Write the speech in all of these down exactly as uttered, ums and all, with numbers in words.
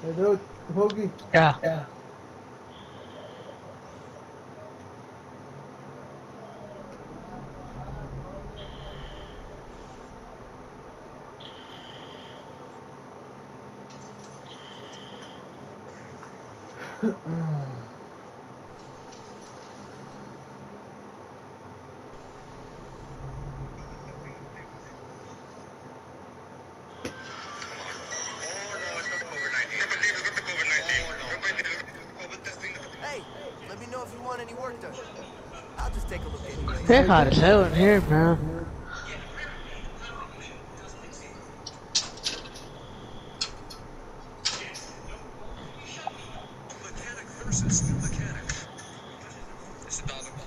Hey, dude, Hoagie. Yeah. Yeah. Hey, let me know if you want any work done. I'll just take a look anyway. It's hot as hell in here, man. Mechanic versus new mechanic. It's a dollar.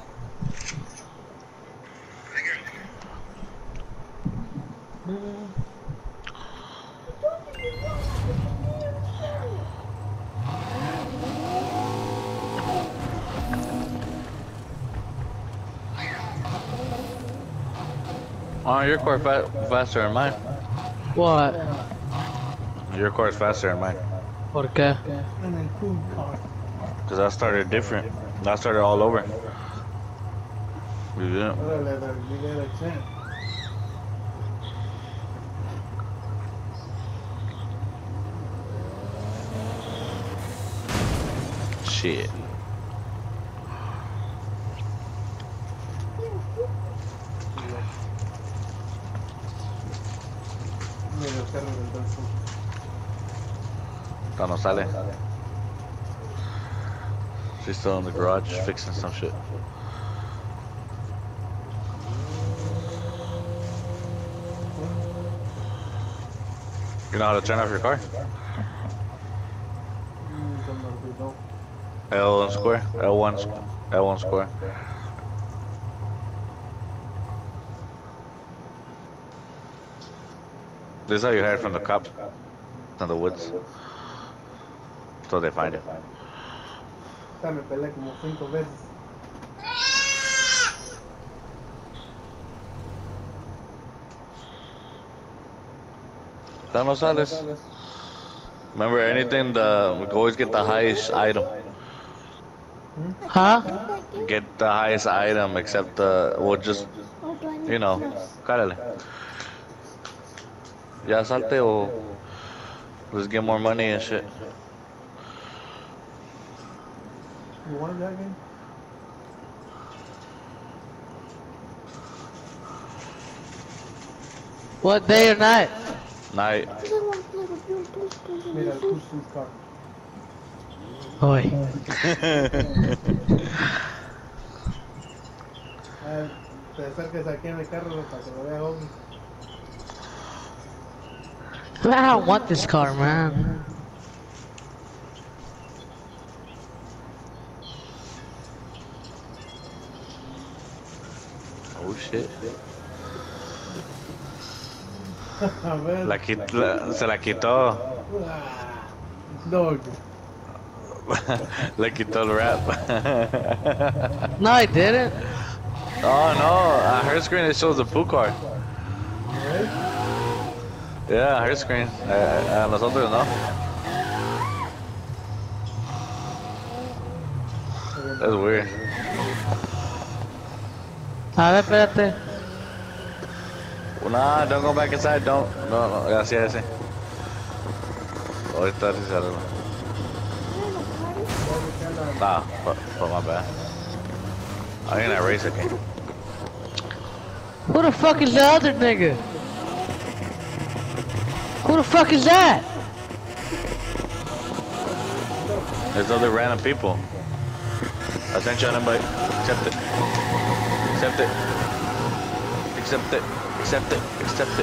Oh, your core fa faster than mine. What? Your core is faster than mine. ¿Por qué? And then cool car. Cause I started different. I started all over. You didn't. Órale, dale, you got a chance. Shit. Mira el carro del Dolphin. Esta no sale. She's still in the garage fixing some shit. You know how to turn off your car? Mm, se me olvidó. L one square. L one. L one square. This is how you hide from the cops in the woods. So they find you. Ya me peleé como cinco veces. That no sales. Remember anything, the we always get the highest item. Huh? Get the highest item except the, we'll just, you know, cálale. Ya salte o let's get more money and shit. You want that game? What day or night? Night. Mira, el push this car. Oi. Ah, te acerques aquí en el carro para que lo vea Hoagie. I don't want this car, man. Oh shit. A ver. La quit- la- se la quitó. Ah, Dog. Le quitó el rap. No, I didn't. Oh no, on her screen it shows the poo car. Right? Yeah, her screen. A, a nosotros no. That's weird. A ver, espérate. Nah, don't go back inside. Don't. No, no. Ya, sí, ya, sí. Ahorita sí se arregla. Nah, but, but my bad. I'm gonna race again. Who the fuck is the other nigga? Who the fuck is that? There's other random people. I sent you an invite. Accept it. Accept it. Accept it. Accept it. Accept it.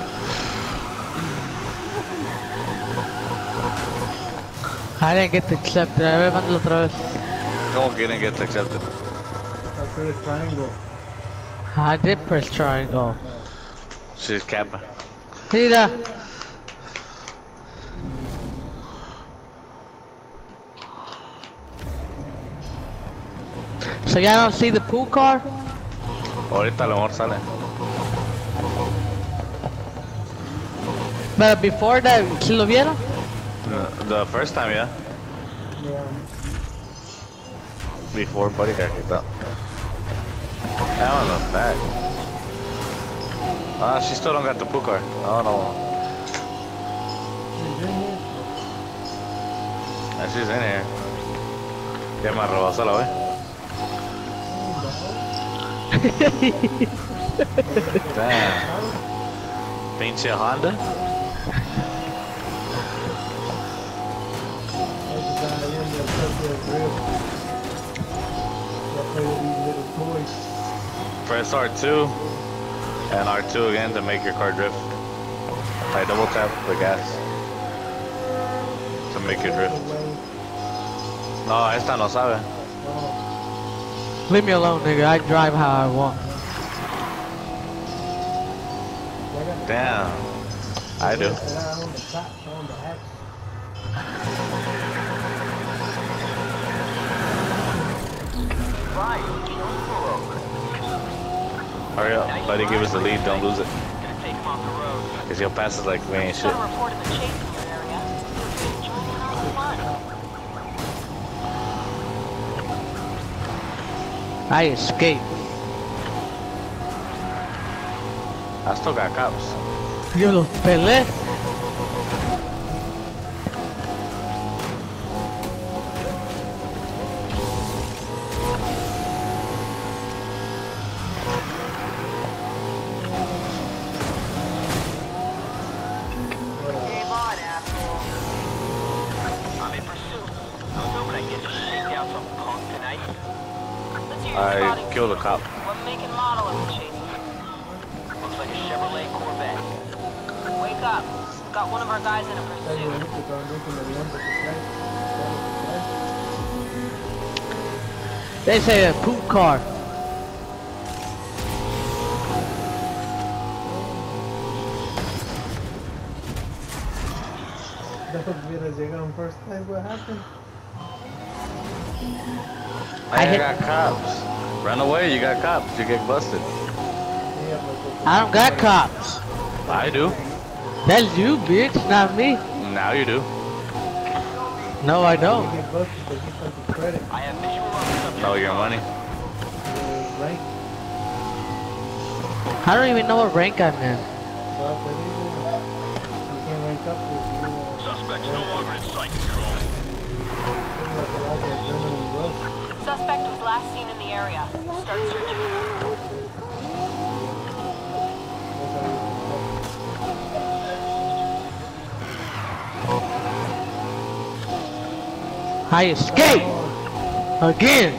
I didn't get to accept it. A ver, mándalo otra vez. Don't get and get accepted. I put a triangle. I did press triangle. She's capping. Mira. So y'all don't see the pool car? Ahorita a lo mejor sale. But before that, ¿sí lo vieron? The, the first time, yeah. Yeah. Before Buddy got kicked out. Down the back. Ah, she still don't got the pool car. Oh no. She's in here. Yeah, she's in here. Ya me rebasó la vez. Damn. Pinche Honda. Press R two and R two again to make your car drift. I double tap the gas to make it drift. No, esta no sabe. Leave me alone, nigga. I drive how I want. Damn. I do. Hurry up, buddy, give us the lead, don't lose it. Cause he'll pass us like we ain't shit. I escaped. I still got cops. Yo los pelé. I killed a cop. What make and model are we chasing? Looks like a Chevrolet Corvette. Wake up. Got one of our guys in a pursuit. They say a poop car. That hubiera llegado first time. What happened? I, I got cops. Run away, you got cops. You get busted. I don't got cops. I do. That's you, bitch, not me. Now you do. No, I don't. Know your money. I don't even know what rank I'm in. Suspect's no longer in sight control. Suspect was last seen in the area. Start searching. I escaped again.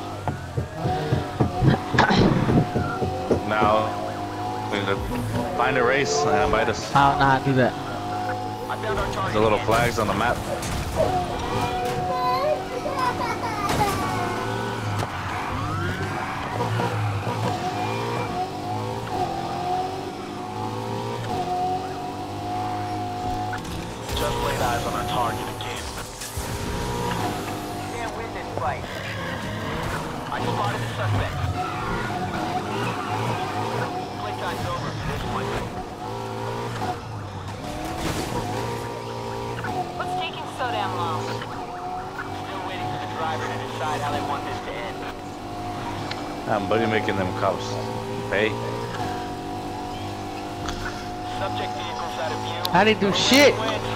Now, we need to find a race and invite us. I don't know how to do that. The little flags on the map. Just laid eyes on our target again. Can't win this fight. I spotted the suspect. Playtime's over for this one. What's taking so damn long? Still waiting for the driver to decide how they want this to end. I'm buddy making them cops pay. Subject vehicles out of view. I didn't do shit.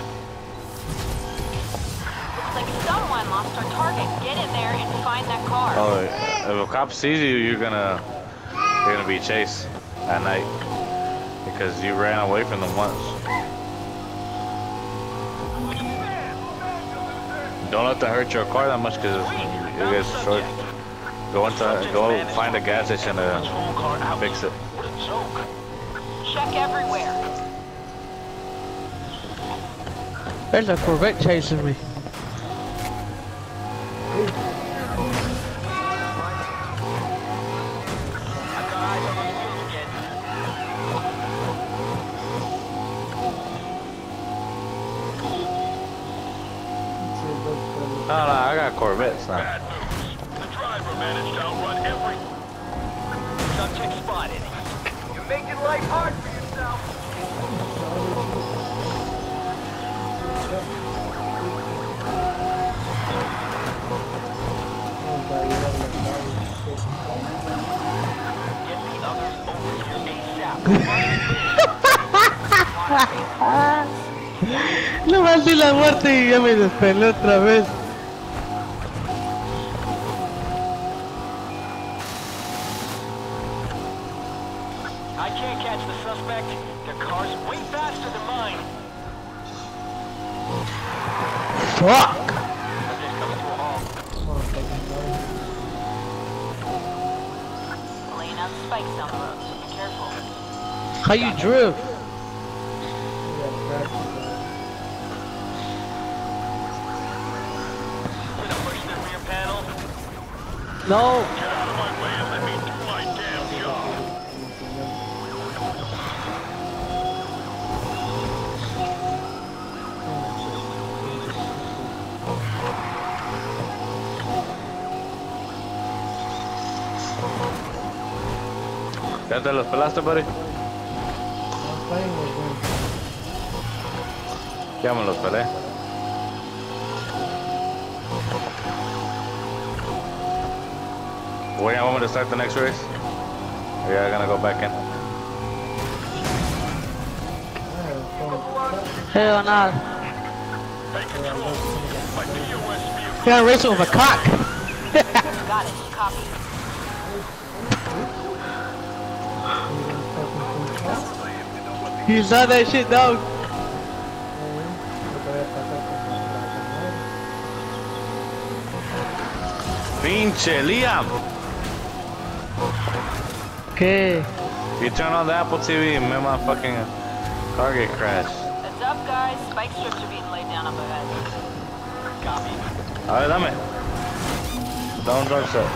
Looks like someone lost our target. Get in there and find that car. Oh, if a cop sees you, you're gonna you're gonna be chased at night because you ran away from them once. Don't let that hurt your car that much because you get short. Go into go find a gas station to fix it. What a joke. Check everywhere. There's a Corvette chasing me. I've got eyes on those wheels again. No, no, I got Corvettes now. Bad news. The driver managed to outrun every... Subject spotted. You're making life hard for yourself. No más di la muerte y ya me despelé otra vez. I can't catch the suspect. Their car's way faster than mine. Fuck! I'm just coming to a halt. Laying out spikes down the road, so be careful. How you drift? Gonna push the rear panel. No. Get out of my way and let me do my damn job. ¿Ya te los pelaste, buddy? I'm playing with him. Ya me los pelé. Where do you want me to start the next race? Or you gonna go back in? Hell no. Take control. My P O S vehicle. You're gonna race it with a cock. Got it. Copy. You saw that shit, dog. Pinche Liam! Okay. You turn on the Apple T V and made my fucking car get crashed. Heads up, guys. Spike strips are being laid down up ahead. Copy. A ver, dame. Don't rush it.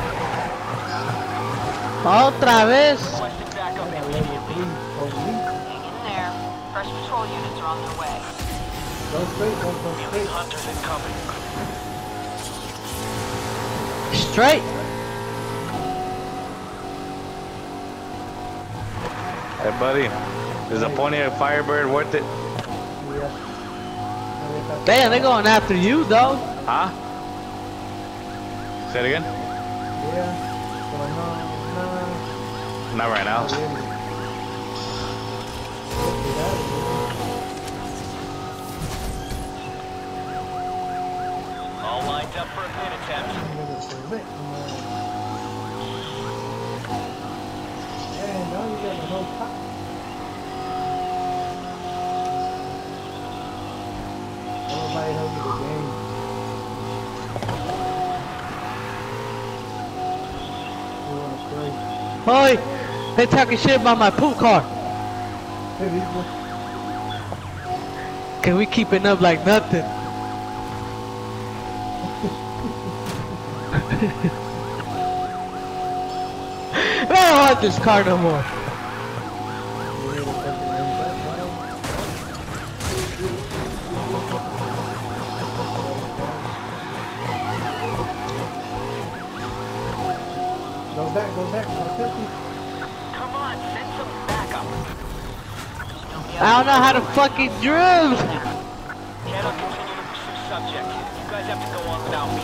Otra vez. Requesting backup immediately. Hang in there. Fresh patrol units are on their way. Go straight, go, go Feeling straight. hunters incoming. Straight. Hey, buddy. Is a Pontiac Firebird worth it? Yeah. Damn, they going after you, dog. Huh? Say it again? Yeah. But no, no. Not right now. All lined up for a pit attempt. Yeah, now you got the whole top. Everybody help you the game. You wanna play? Oi, they talking shit about my poop car. Hey, people. Can we keep it up like nothing? I don't want this car no more. Go back, go back, go fifty. Come on, send some backup. I don't know how to fucking drive. Cannot continue to pursue subject. You guys have to go on without me.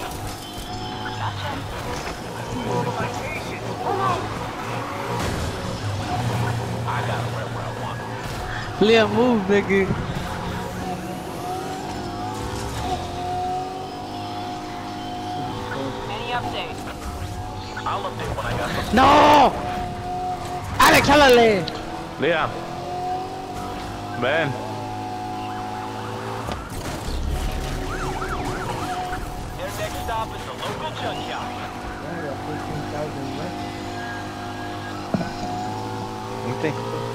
I got it right where I want it. Liam, move, nigga. Any updates? I'll update when I got some. No! Alex, háblale. Liam. Ven. Their next stop is the local junkyard. I got fifteen thousand left. Vente.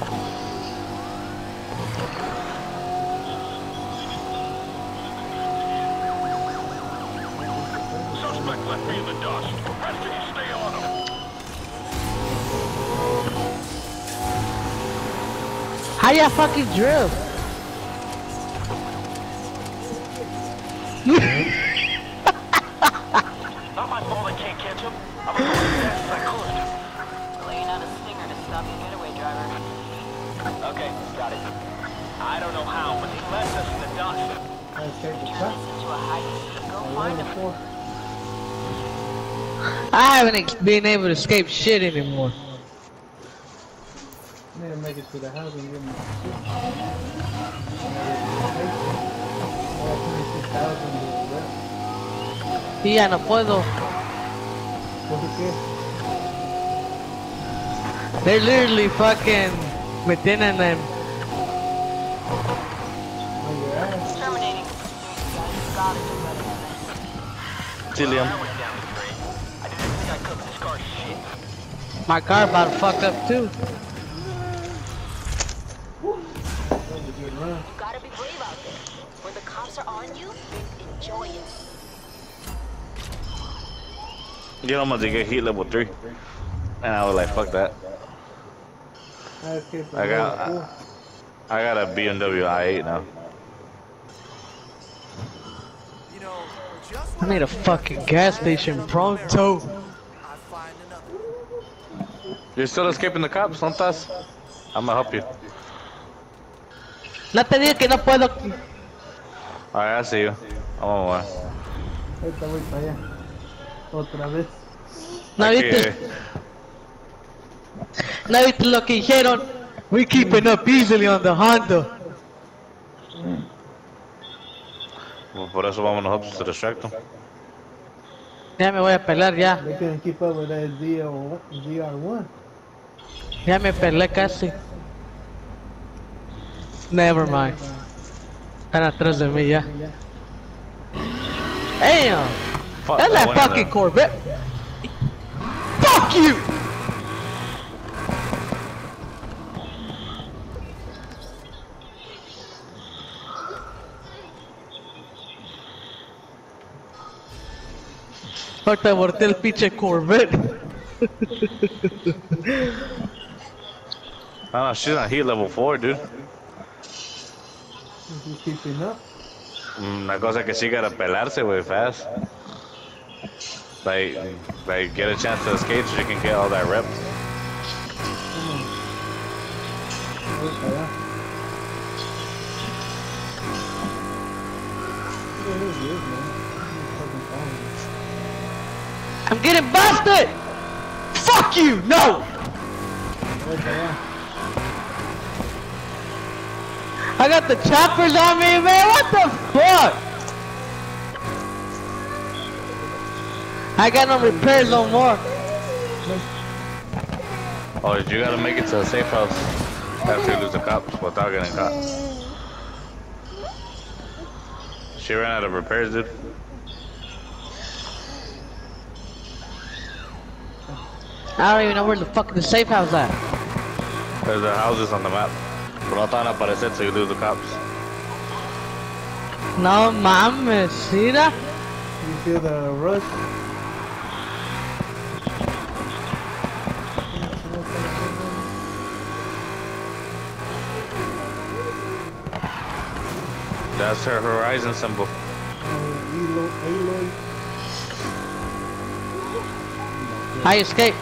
Suspect left me in the dust. Rest of you stay on him. How y'all fucking drift? Not my fault I can't catch him. I'm going as fast as I could. Laying out a stinger to stop your getaway driver. Okay, got it. I don't know how, but he left us in the dust. I take the Turn top. this into a hide-and-seek. Go find him. Four. I haven't ex- been able to escape shit anymore. need to make it to the house and give me all twenty-six thousand de rep. Y ya no puedo. ¿Por qué? They're literally fucking me tienen en. On your ass. Terminating. You gotta do better than this. See, Liam. I went down the drain. I didn't think I cooked this car shit. My car about to fuck up too. That was a good run. You gotta be brave out there. When the cops are on you, enjoy it. You almost get heat level three. And I was like, fuck that. I escaped from I got, level I, I got a B M W i eight now. You know, just I when need a think fucking gas station pronto. I find another. You're still escaping the cops, ¿no estás? I'm gonna help you. No te dije que no puedo. Alright, I see you. I'm on my way. Ahorita voy para allá. Otra vez. No Aquí, viste, no viste lo que dijeron. We keeping up easily on the Honda. well, por eso vamos nosotros to distract them. Ya me voy a pelar ya. They couldn't keep up with that Z R one. Ya me pelé casi. Never mind. Están atrás de mí ya. Damn. Fuck, That's I that went in fucking there. Corvette. Fuck you! Ahorita aborté el pinche Corvette. I don't know, she's on heat level four, dude. She's keeping up. Mm, Una cosa que sí gotta pelarse, way fast. Like, like, get a chance to escape so you can get all that rep. Voy para allá. Look at this, man. Fucking phone. I'm getting busted! Fuck you! No! Voy para allá. I got the choppers on me, man! What the fuck? I got no repairs no more. Oh, you gotta make it to a safe house after you lose the cops without getting caught. She ran out of repairs, dude. I don't even know where the fuck the safe house at. There's the houses on the map. Pero no te van a aparecer till you lose the cops. No mames, mira. You feel the rush? That's her horizon symbol. Uh, Elo, Aloy. I escaped.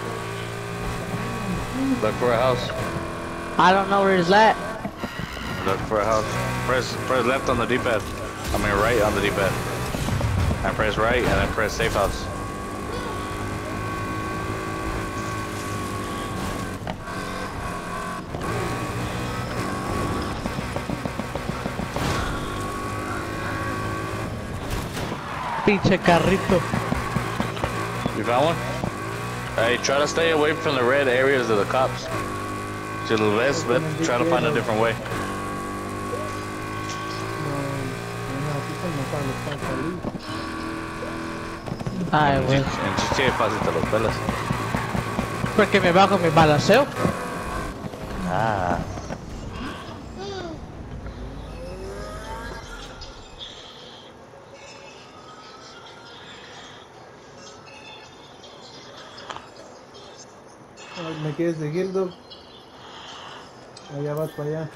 Look for a house. I don't know where it's at. Look for a house. Press press left on the D-pad. I mean right on the D-pad. And press right and then press safe house. Pinche carrito. You found one? Hey, try to stay away from the red areas of the cops. To the west, but try to find a different way. No, no, aquí se me sale falta luz. Ay, güey. En Chichi es fácil te los pelas. Porque me bajo mi balaceo. Ah. Ay, ¿me quieres seguir, Doc? Allá vas para allá.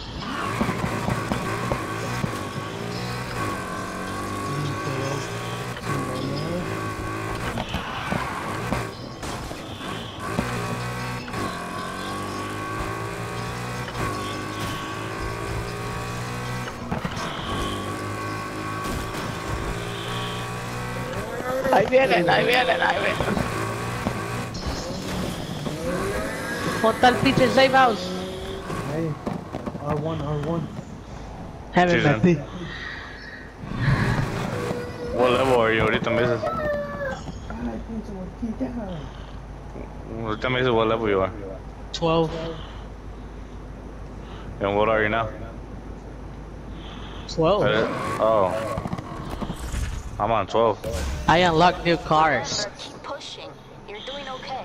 Ahí vienen, ahí vienen, ahí vienen. ¿Dónde está el pinche safe house? one, R one. Heavy Season. metí. What level are you? Ahorita me dices. Ay, pinche morquilla. Ahorita me dices what level you are. twelve. And what are you now? twelve. Oh. I'm on twelve. I unlocked new cars. Keep pushing. You're doing okay.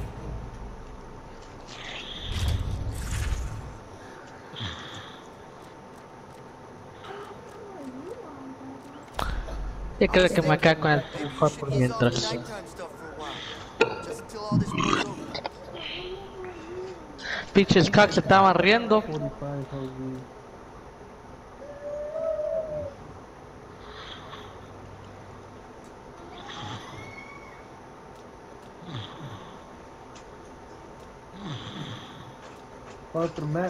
Yo creo que me acá con el mejor por mientras. Nighttime stuff for a while. Just until all this blows over. Pinches cocks se estaban riendo. forty-five, Jose. Cuatro match.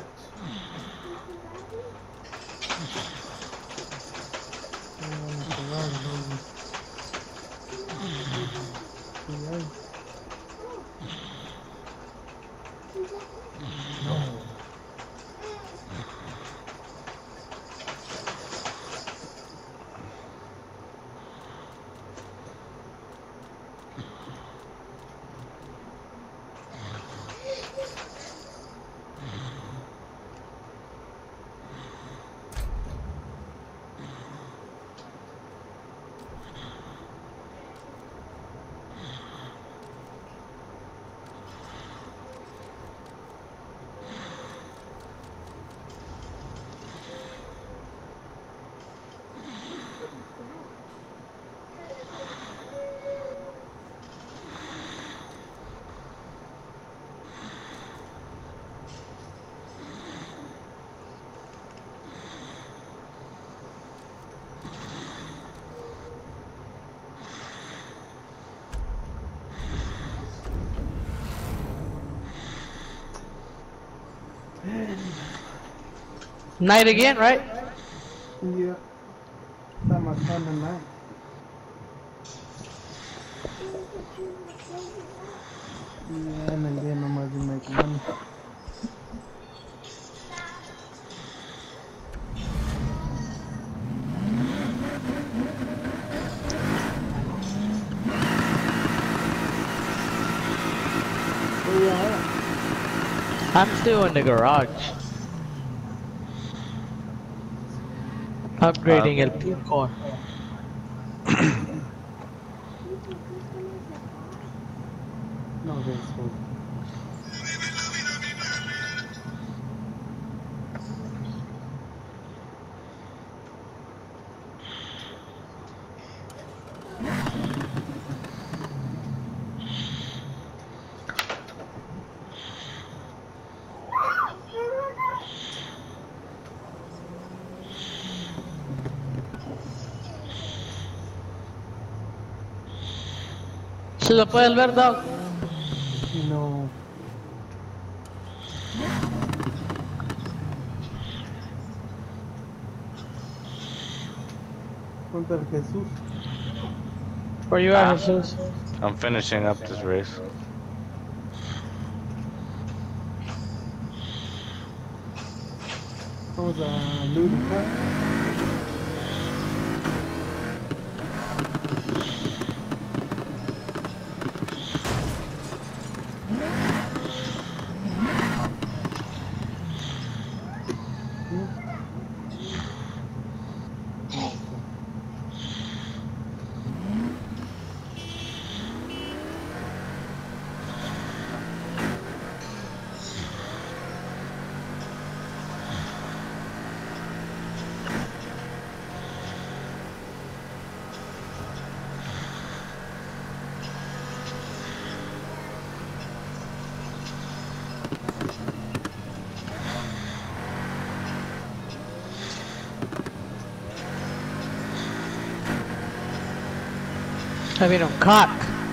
Night again, right? Yeah. That must have been night. Yeah, and then again, I'm gonna make money. Where you at? I'm still in the garage. Upgrading el P core. No, that's cool. ¿Se lo puedes ver, Doc? No. Contra el Jesús. Where you at, Jesus? I'm finishing up this race. Vamos a ludicar. I mean, un cock.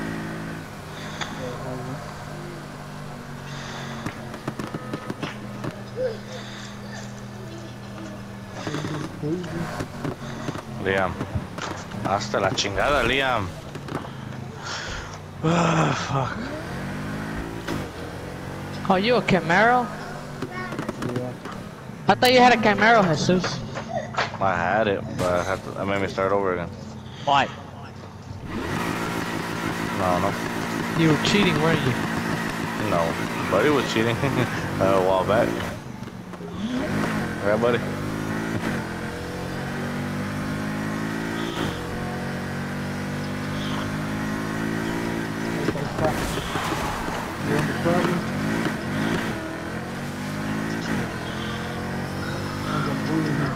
Liam. Hasta la chingada, Liam. Ah, fuck. Oh, you a Camaro? Yeah. I thought you had a Camaro, Jesus. I had it, but I had to, I made me start over again. Why? No, no, You were cheating, weren't you? no. Buddy was cheating a while back. Right, buddy? You're on the problem. I'm gonna bully him.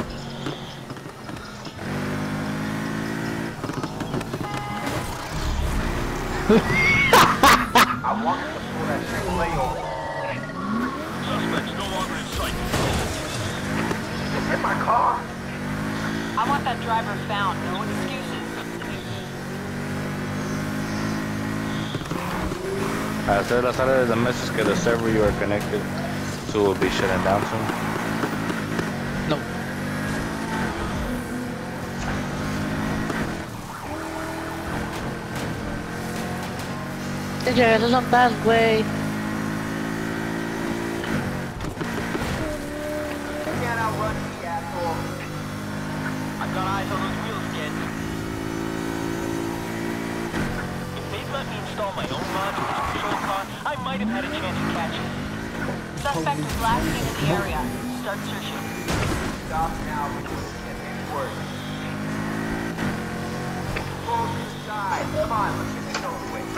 I want you to pull that Chevrolet over. Suspect's no longer in sight. Just hit my car. I want that driver found. No excuses. Hacer la sala de message que the server you are connected to will be shutting down soon. No. Te llegas a Santas, güey. You can't outrun me, asshole. I've got eyes on those wheels again. If they'd let me install my own mod to this patrol car, I might have had a chance to catch it. Suspect was last seen in the area. Start searching. Stop now before this gets any worse. Pull to the side. Come on, let's get this over with.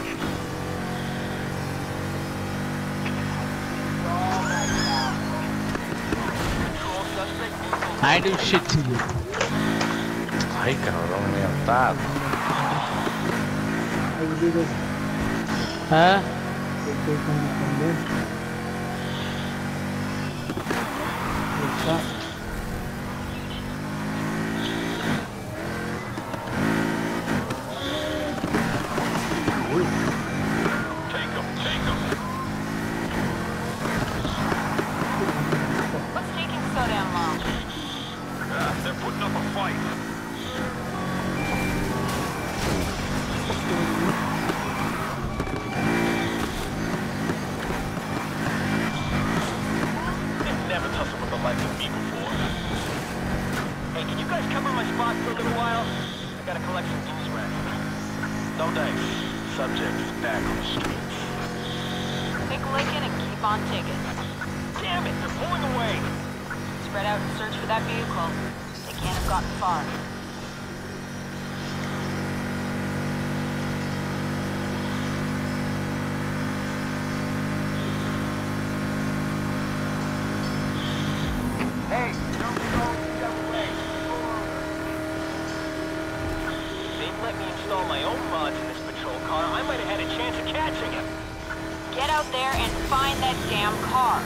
All that now. Control suspect vehicle. I do shit to you. Ay, cabrón, me está. How you do this? Huh? They take from from them. They stop. Take him, take him. What's taking so damn long? Ah, they're putting up a fight. They've never tussled with the likes of me before. Hey, can you guys cover my spot for a little while? I gotta collect some dues rent. No thanks. Subject is back on the streets. Pick Lincoln and keep on taking. Damn it, they're pulling away. Spread out and search for that vehicle. They can't have gotten far. Hey, don't go the other way. If they'd let me install my own mods in this patrol car, I might have had a chance of catching him. Get out there and find that damn car.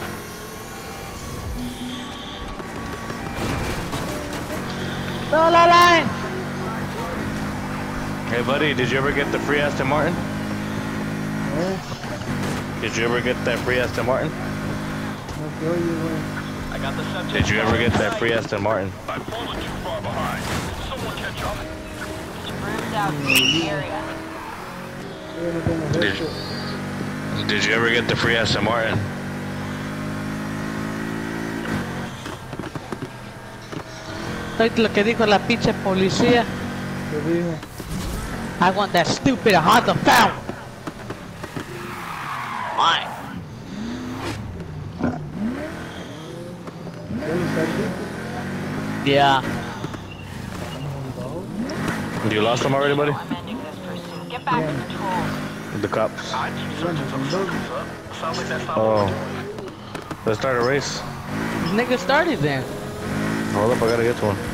No, la line! Hey, buddy, did you ever get the free Aston Martin? Eh? Did you ever get that free Aston Martin? I'll show you where. I got the subject. Did you ever get that free Aston Martin? I've fallen too far behind. Someone catch up. Rooms out in the area. They're not gonna hurt Did, you. did you ever get the free Aston Martin? Oíste lo que dijo la pinche policía. Te digo. I want that stupid Honda found. Why? Then you start shooting. Yeah. You lost them already, buddy? I'm ending this pursuit. Get back to patrol. The cops. I keep searching some suspects up. Sounds like that's not Oh. Let's start a race. This nigga started then. Hold up, I gotta get to one.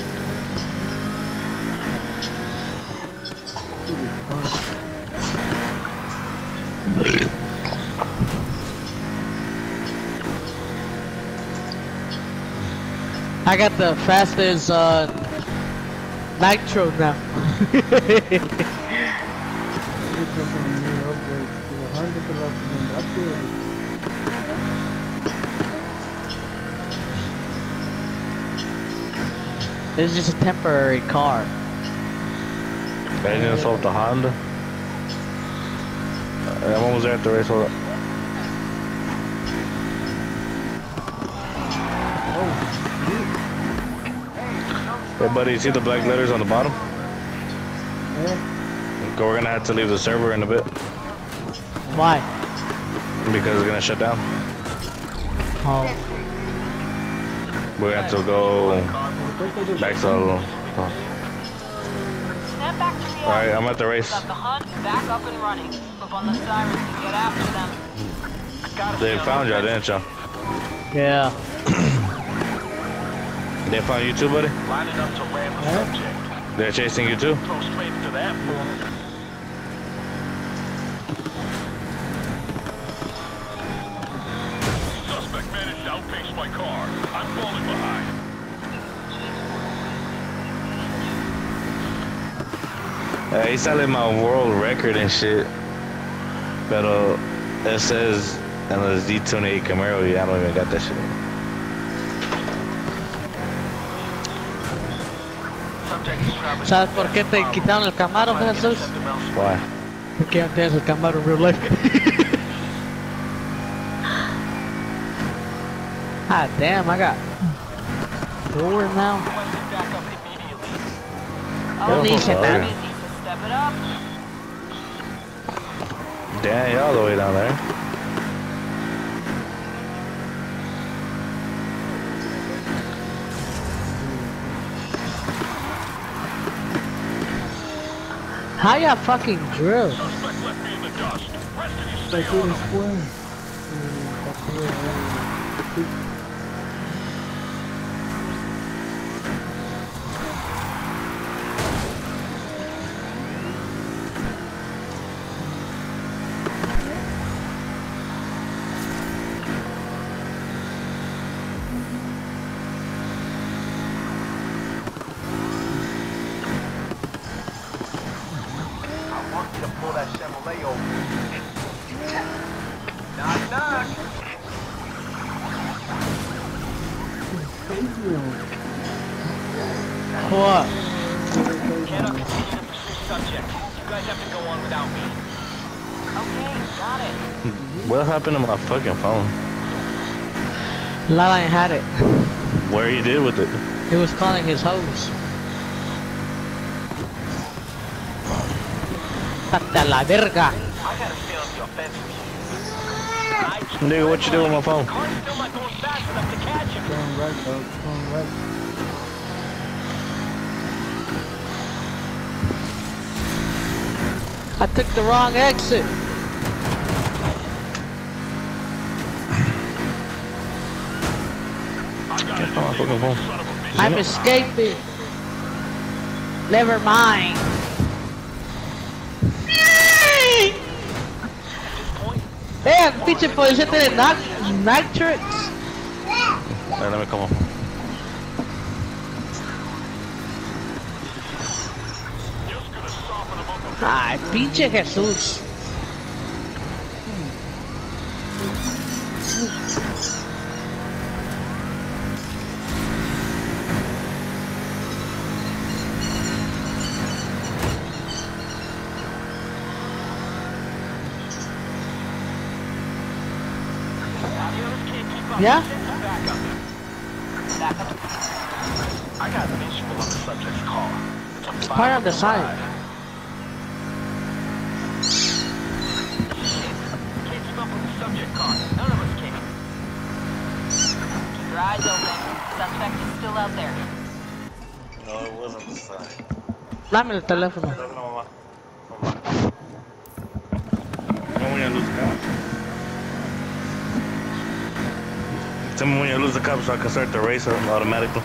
I got the fastest uh, nitro now. It's just a new upgrade to one hundred kilometers upgrade. It's just a temporary car. I didn't solve the Honda. Uh, I'm almost there at the race. Hold up. Hey, buddy, you see the black letters on the bottom? Yeah. We're gonna have to leave the server in a bit Why? because it's gonna shut down. Oh. We have to go back to. Oh. Snap back to reality. Alright, I'm at the race. Got the hunt back up and running. Flip on the sirens and get after them. They found you, didn't you? Yeah. They found you too, buddy? Lining up to ram the subject. They're chasing you too? Throw straight into that. Suspect managed to outpace my car. I'm falling behind. Ahí sale my world record and shit. Pero it says in the Z twenty-eight Camaro, yeah, I don't even got that shit. Subject is traveling. ¿Sabes por qué te quitaron el Camaro, Jesús? Why? Porque ya tienes el Camaro en real life. Ah, damn, I got four now. Requesting backup immediately. Don't Oh, need busy shit, man. to step it up. Damn, you're all the way down there. How ya fucking drill? Suspect left me in the dust. Rest of you stay Está aquí on him. después. Sí, I want you to pull that Chevrolet over. Knock, knock. What? Cannot continue to pursue subject. You guys have to go on without me. Okay, got it. What happened to my fucking phone? Lala ain't had it. Where you did with it? He was calling his host. Hasta la verga. I got a feeling the offense was used. Nigga, what you do with my phone? Car's still not going fast enough to catch him. going right, dog. Going right. I took the wrong exit. Can't find my fucking phone. I'm escaping. Never mind. Eh, pinche policía tiene nitrix. Alright, let me come on. Just gonna soften him up a bit. Ay, pinche Jesús. Yeah? I got a visual on the subject's car. It's a It's part of the sign. Can't keep up with the subject car. None of us can. Keep your eyes open. Suspect is still out there. No, it wasn't the sign. Dame el teléfono. No, mamá. Mamá. No voy a lose the cops. Tell me when you lose the cops so I can start the race automatically.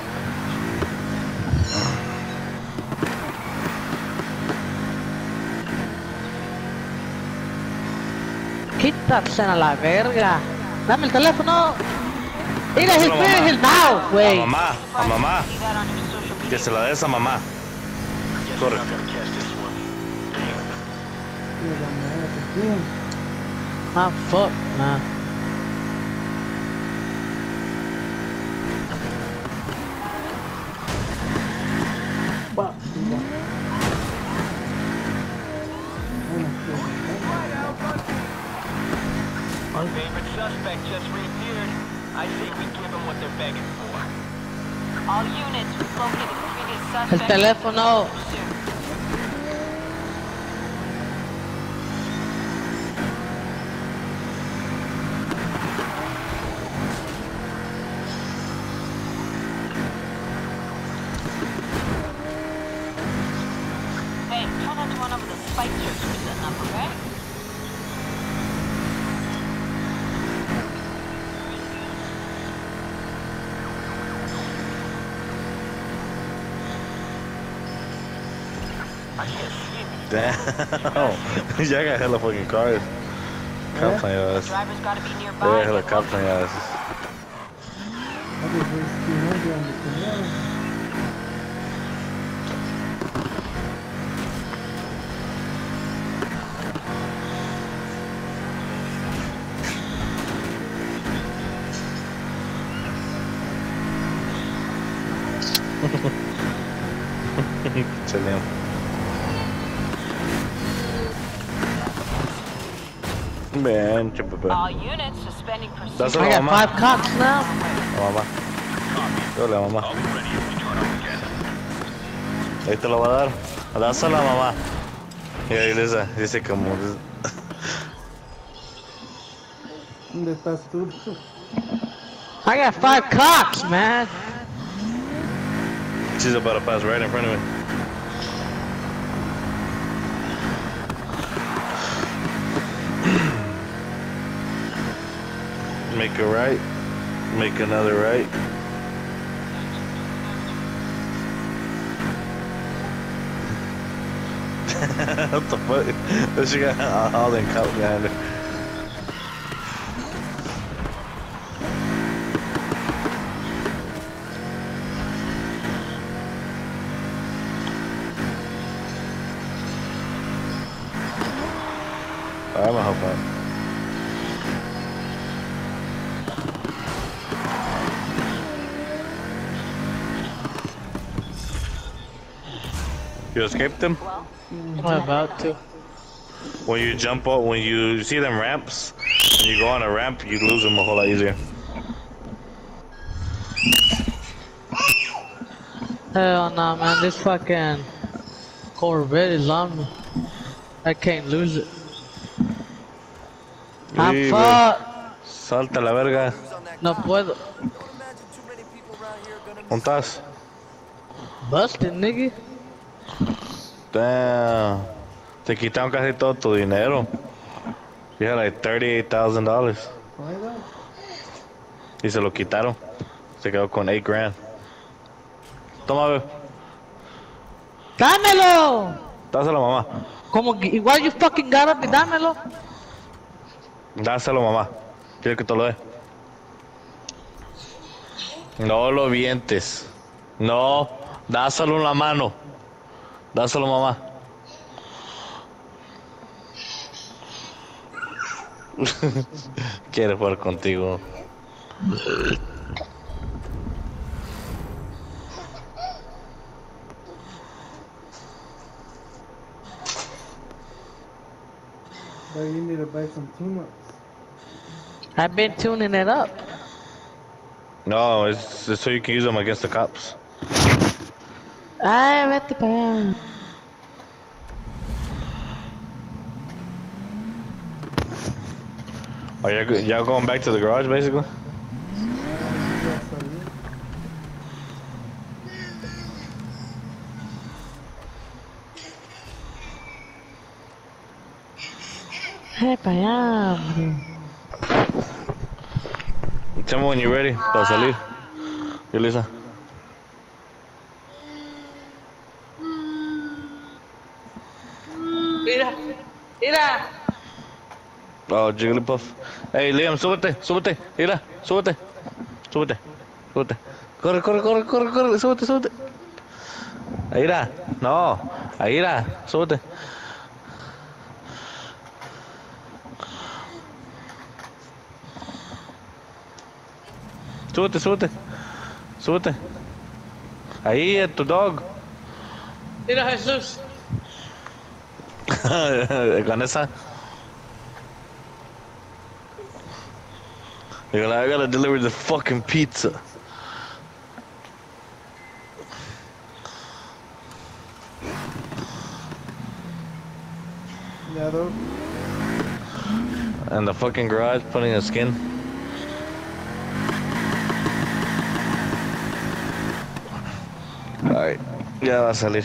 Quítate a la verga. Dame el teléfono. Mira, he's clearing his mouth, A güey. mamá, a mamá. See that on your social media. Que se la des a mamá. Guess Corre. we're not gonna catch this one. Sí, la manera que tiene. Ah, fuck, nah. Va, sí, va. Bueno, Our favorite suspect just reappeared. I say we give them what they're begging for. All units, we've located the previous suspect. El teléfono. Hey, try not to run over the spike strips we're setting up, okay? Damn. Y'all got hella fucking cars. Cops on your ass. Driver's gotta be They nearby. got hella cops on your asses. Ah, pues es que no es grande, señor. Chaleón. Ven, chupape. All units suspending pursuit. Dáselo I a got mamá. five cops now. A mamá. Dale a mamá. Ahí te lo va a dar. Dáselo a mamá. Y ahí dice, dice como... ¿Dónde estás tú? I got five cops, man. She's about to pass right in front of me. Make a right. Make another right. What the fuck? This shit got all them cops behind her. I'm gonna help out. You escaped them? I'm about to. When you jump up, when you see them ramps, when you go on a ramp, you lose them a whole lot easier. Hell nah, man. This fucking Corvette is on me. I can't lose it. I'm Sí, fucked. Salta la verga. Who's on that No cop? puedo. Don't imagine too many people around here are gonna ¿Dónde estás? Busted, nigga. Damn. Te quitaron casi todo tu dinero. You had like thirty-eight thousand dollars. Oiga, Y se lo quitaron. Se quedó con eight grand. Toma, ve. ¡Dámelo! Dáselo, mamá. Como que igual you fucking got up y dámelo. Dáselo, mamá. Quiero que te lo dé. No lo vientes. No. Dáselo en la mano. Dáselo, mamá. Quiere jugar contigo. but you need to buy some tune-ups. I've been tuning it up. No, it's, it's so you can use them against the cops. Ay, vete para allá. Are y'all y'all going back to the garage, basically? Ay, para allá, hombre. Tell me when you're ready para salir. ¿Qué, Lisa? Mira, mira. Oh, Jigglypuff. Hey, Liam, súbete, súbete. Mira, súbete. Súbete, súbete. Corre, corre, corre, corre, corre. Súbete, súbete. Ahí irá. No, ahí irá. Súbete. Súbete, súbete. Súbete. Ahí, a tu dog. Mira, Jesús. Con esa. You're like, I gotta deliver the fucking pizza. Yeah, though. And the fucking garage putting a skin. Alright, ya va a salir.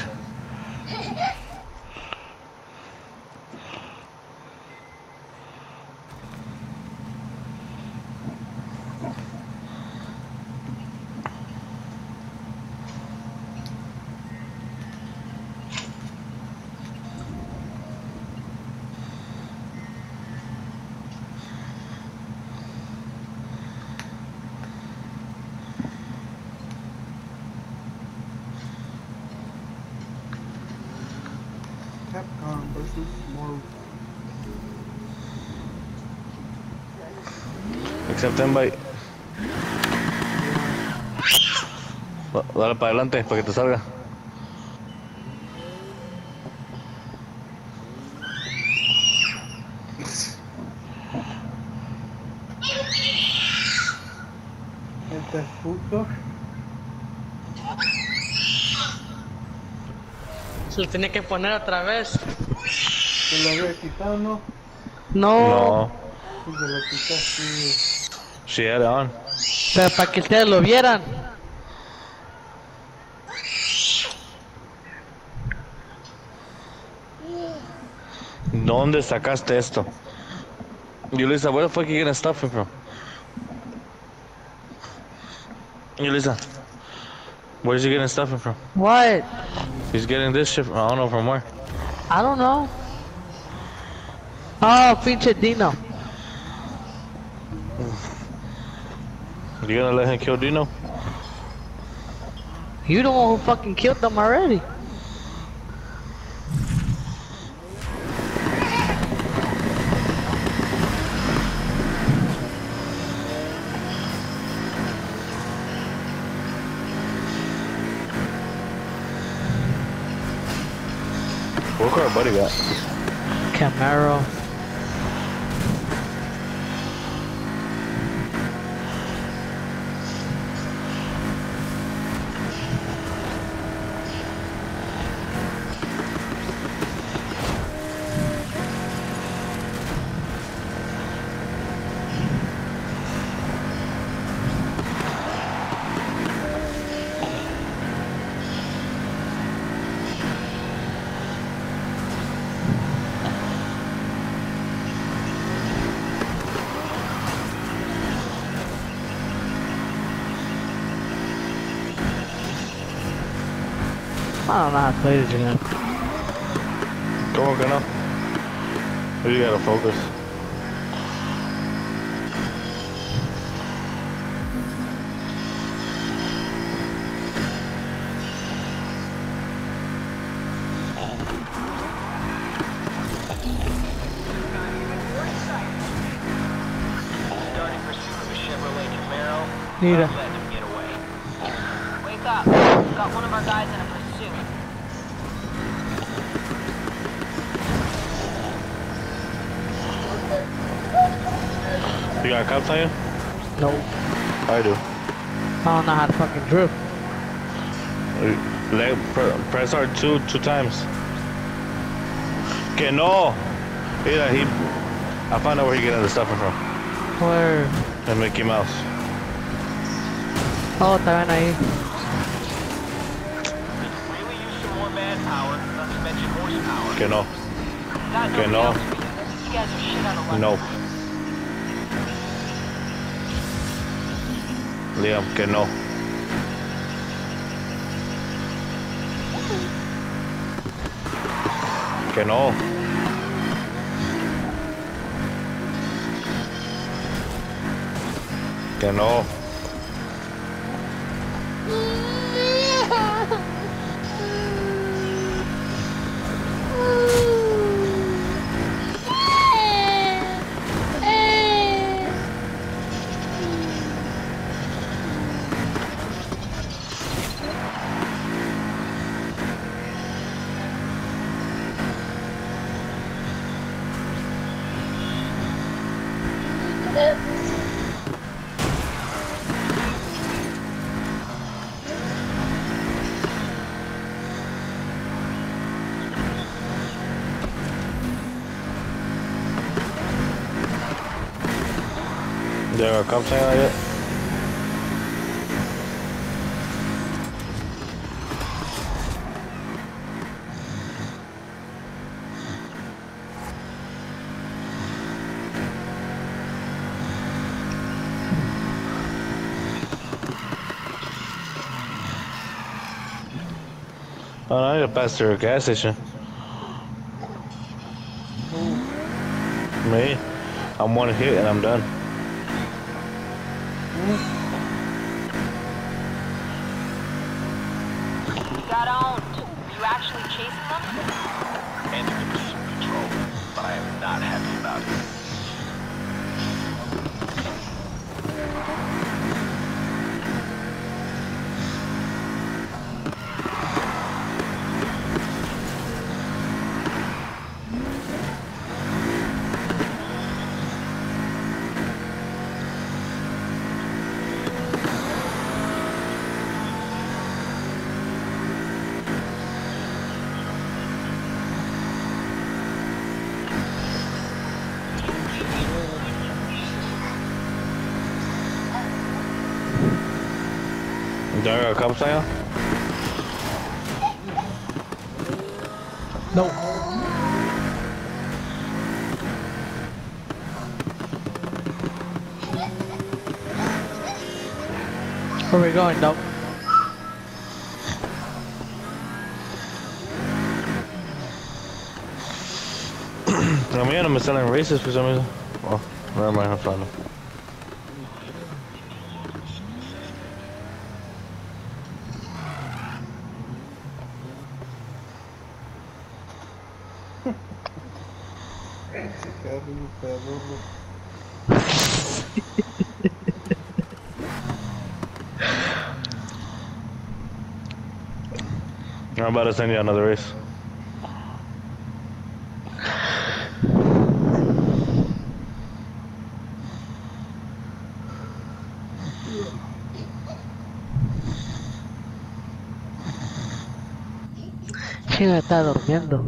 Capcom versus Marvel. Accept invite. Da- Dale para adelante para que te salga. Este puto. Se lo tenía que poner otra vez. Se lo había quitado, ¿no? No. No, Sí, se lo quitaste. she had it on. Pero para que ustedes lo vieran. ¿Dónde sacaste esto? Yulisa, where the fuck you getting stuff from? Yulisa, where's you getting stuff from? What? He's getting this shit from, I don't know from where. I don't know. Oh, pinche Dino. You gonna let him kill Dino? You the one who fucking killed them already. What car buddy got? Camaro. I don't know how to play this again. ¿Cómo que no? You gotta focus. Starting pursuit of a Chevrolet Camaro. Mira. Don't let them get away. Wake up. Got one of our guys in a pursuit. You got cops on you? No. I do. I don't know how to fucking drift. Leg, pre- press R two two times. Que no! Mira, he... I found out where he getting the stuff from. Where? And Mickey Mouse. Oh, está bien ahí. Really use some more manpower, not to mention horsepower. Que no. Got Que nobody no. else to be. You guys are shit out of luck. No. Liam, que no. Que no. Que no. There are cops hanging out yet? Oh, I need to pass through a gas station. Me? I'm one hit and I'm done. You got owned. Are you actually chasing them? Ending the pursuit control, but I am not happy about it. There are cops hanging out? No. Where we going, Doc? I'm hearing them selling races for some reason. Oh, never mind, I'm fine. I'm about to send you another race. ¿Quién está durmiendo?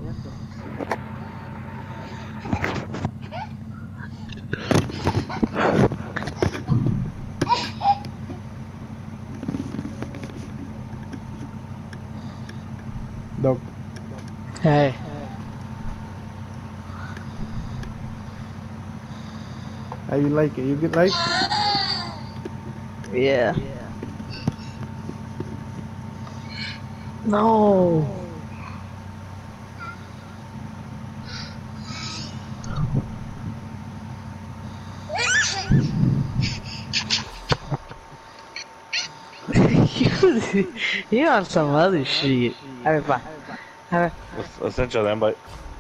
Doc. Hey. How you like it? You get like? Yeah. No. you, you on some other shit. A ver, pa. A ver. I sent you the invite.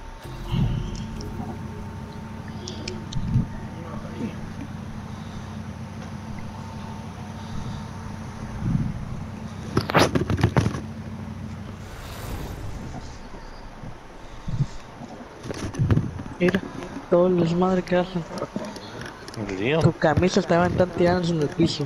Mira, todos los madres que hacen. Liam. Tu camisa estaban tan tiradas en el piso.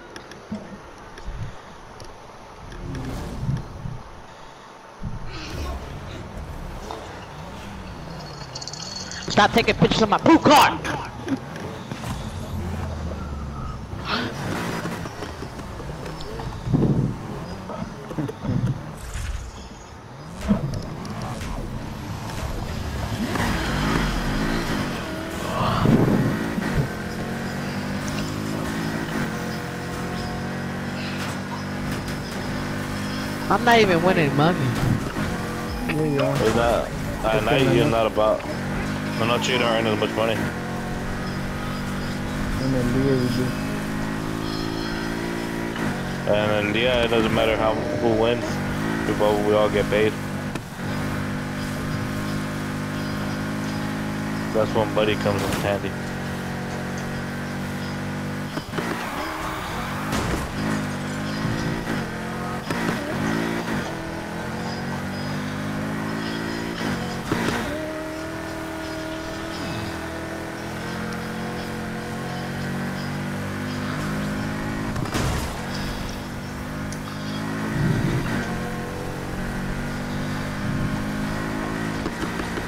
Stop taking pictures of my poo card! I'm not even winning money. Yeah, you are. Is that at night you're not about I'm not cheating or earning as much money. And then Leah we do. And then yeah, it doesn't matter how who wins. We both we all get paid. That's when Buddy comes in handy.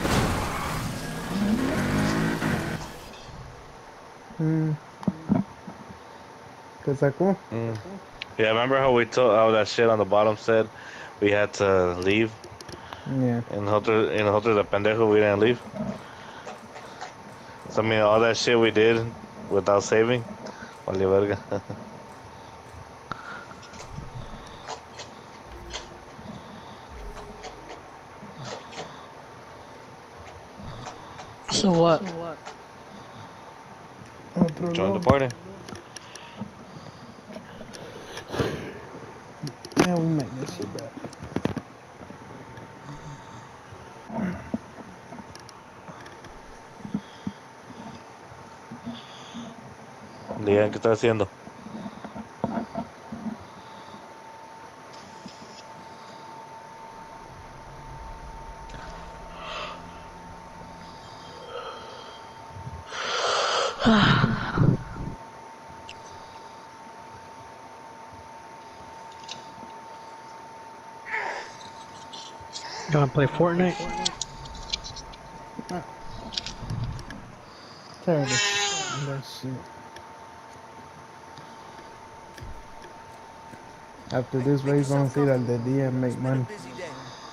Hmm. ¿Te sacó? Mm. Yeah, remember how we told how that shit on the bottom said we had to leave? Yeah. And nosotros, y nosotros de pendejo, we didn't leave. So I mean, all that shit we did without saving, vale verga. So what? Otro Join the lobo. party. Yeah, we make this shit back. Digan qué está haciendo. You wanna play Fortnite? Tired of that shit. After this race, vamos a ir al de día and make money. Busy day.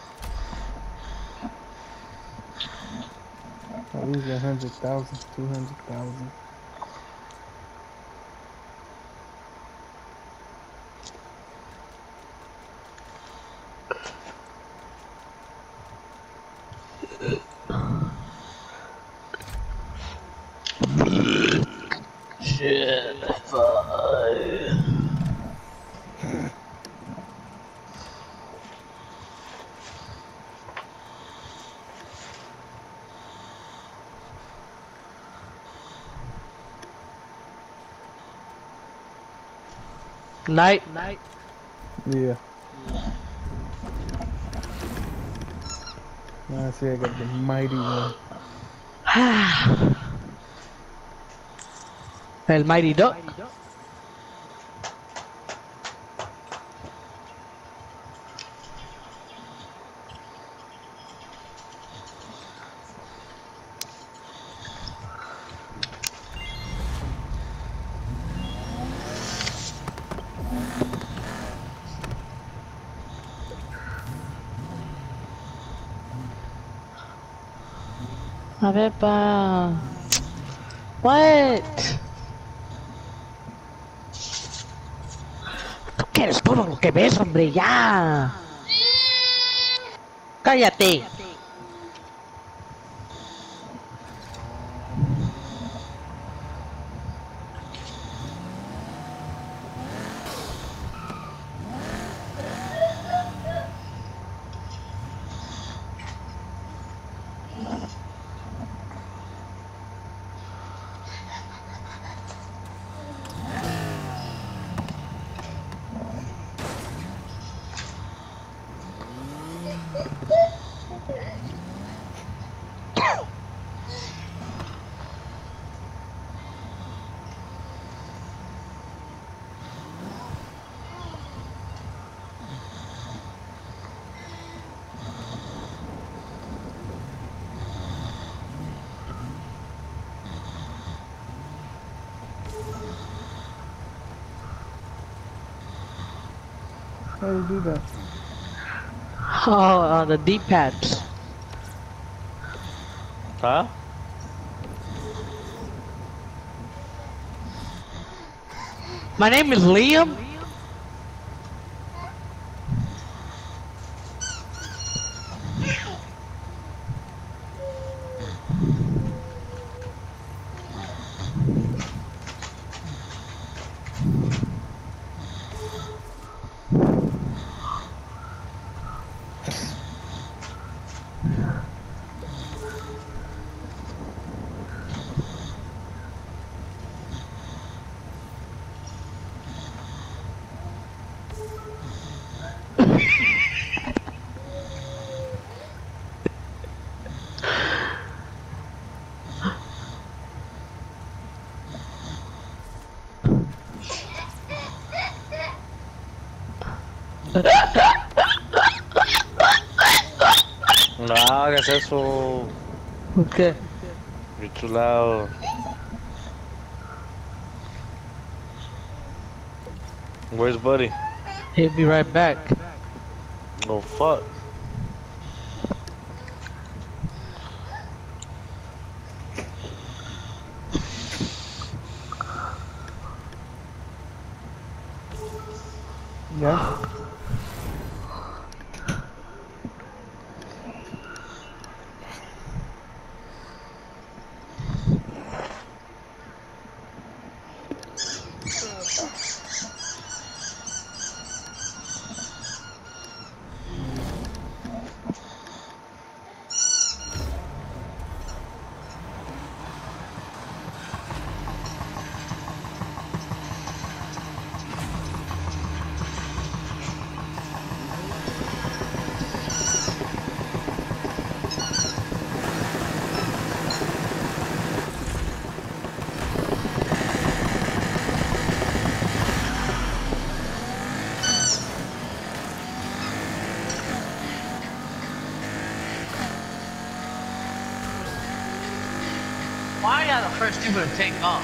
At least a hundred thousand, two hundred thousand. Night. Night. Yeah. Now see, I got the mighty one. El Mighty Duck. A ver, pa. What? Tú quieres todo lo que ves, hombre, ya. Cállate. How do you do that? Oh, uh, the D-pads. Huh? My name is Liam. No hagas eso. ¿Qué? You're too loud. Where's Buddy? He'll be right back. Oh fuck. Yeah. Why are you the first people to take off?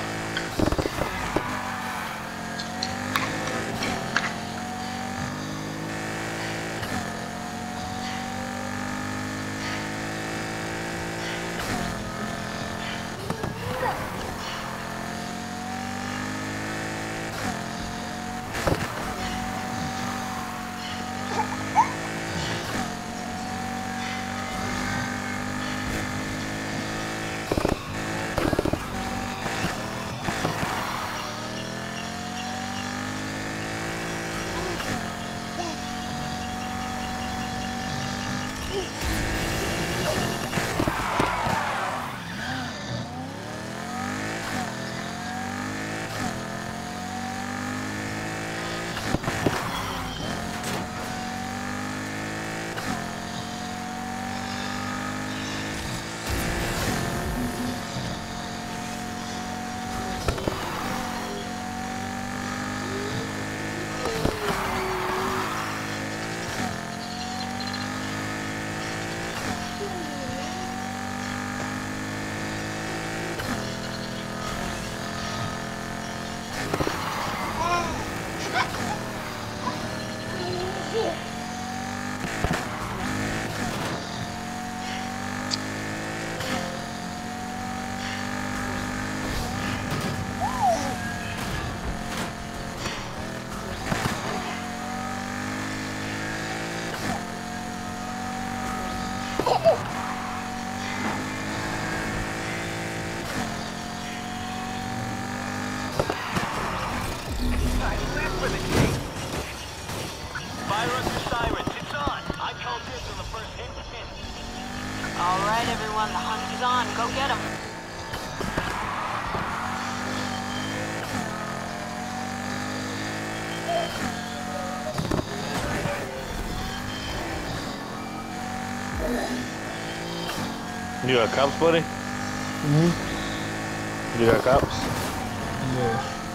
Fire up your sirens. It's on. I called this on the first hit. hit. All right, everyone, the hunt is on. Go get them. You got cops, buddy? Mm-hmm. You got cops? Yeah.